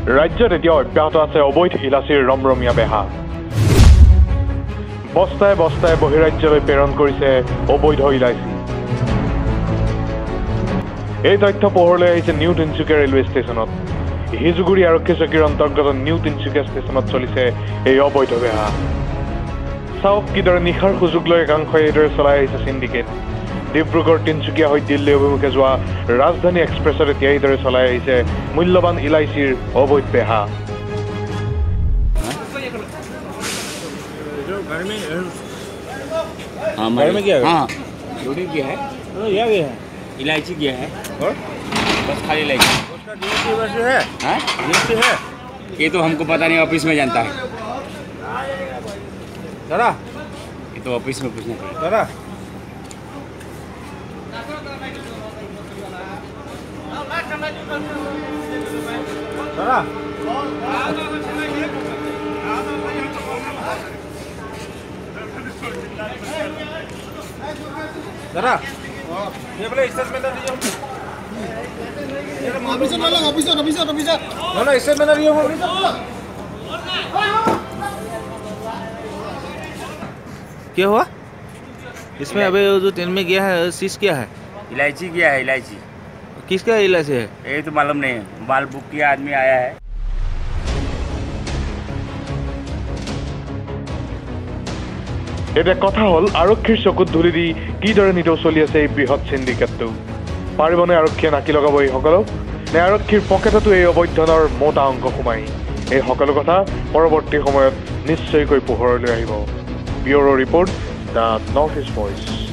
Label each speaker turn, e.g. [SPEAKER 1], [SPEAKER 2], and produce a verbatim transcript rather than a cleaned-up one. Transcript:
[SPEAKER 1] ৰাজ্যত এতিয়া অব্যাহত আছে অবৈধ ইলাচিৰ ৰমৰমীয়া বেহা বস্তাই বস্তাই বহিৰাজ্যলৈ প্ৰেৰণ কৰিছে অবৈধ ইলাচি এই তথ্য পোহৰলৈ আহিছে নিউ তিনচুকীয়া ৰেলৱে ষ্টেচনত হিজুগুৰি আৰক্ষী চকীৰ অন্তৰ্গত নিউ তিনচুকীয়া ষ্টেচনত চলিছে এই অবৈধ বেহা চাওক কিদৰে নিশাৰ সুযোগ লৈ একাংশই এইদৰে চলাই আহিছে চিণ্ডিকেট ডিব্ৰুগড় তিনচুকীয়া হৈ দিল্লী অভিমুখে যোৱা ৰাজধানী এক্সপ্ৰেছত এতিয়া এইদৰে চলাই আহিছে মূল্যৱান ইলাচিৰ অবৈধ বেহা
[SPEAKER 2] हाँ
[SPEAKER 3] घर में क्या है?
[SPEAKER 2] हाँ रोटी किया है
[SPEAKER 3] तो यह भी है
[SPEAKER 2] इलायची किया है
[SPEAKER 3] और
[SPEAKER 2] बस खाली इलायची
[SPEAKER 3] उसका जीएसटी वैसे है
[SPEAKER 2] हाँ
[SPEAKER 3] जीएसटी है
[SPEAKER 2] ये तो हमको पता नहीं ऑफिस में जानता है
[SPEAKER 3] दादा
[SPEAKER 2] ये तो ऑफिस में पूछना पड़ेगा
[SPEAKER 3] दादा दादा दादा ये बोले स्टेटमेंट दीजिए
[SPEAKER 4] ऑफिसर वाला ऑफिसर ऑफिसर ऑफिसर
[SPEAKER 3] ना ना स्टेटमेंट दीजिए क्या हुआ इसमें अभी जो ट्रेन में गया है सीज क्या है
[SPEAKER 2] इलायची किया है इलायची
[SPEAKER 3] किसका इलाज है
[SPEAKER 2] ये तो मालूम नहीं है माल बुक किया आदमी आया है
[SPEAKER 1] এতিয়া কথা হল আৰক্ষীৰ চকুত ধুলি দি কিদৰে নিতৌ চলি আছে এই বৃহৎ চিণ্ডিকেটটো পাৰিবনে আৰক্ষীয়ে নাকি লগাব এইসকলক নে আৰক্ষীৰ পকেটতো এই অবৈধ ধনৰ মোটা অংক সোমাই এই সকলো কথা পৰৱৰ্তী সময়ত নিশ্চয়কৈ পোহৰলৈ আহিব bureau' report the North East voice